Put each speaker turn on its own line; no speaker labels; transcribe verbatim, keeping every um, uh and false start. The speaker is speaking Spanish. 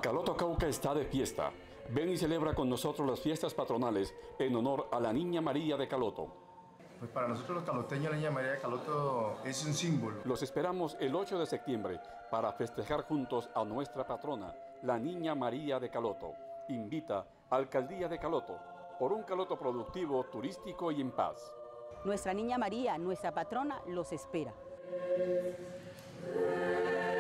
Caloto Cauca está de fiesta. Ven y celebra con nosotros las fiestas patronales en honor a la Niña María de Caloto.
Pues para nosotros los caloteños la Niña María de Caloto es un símbolo.
Los esperamos el ocho de septiembre para festejar juntos a nuestra patrona, la Niña María de Caloto. Invita a Alcaldía de Caloto por un Caloto productivo, turístico y en paz.
Nuestra Niña María, nuestra patrona, los espera.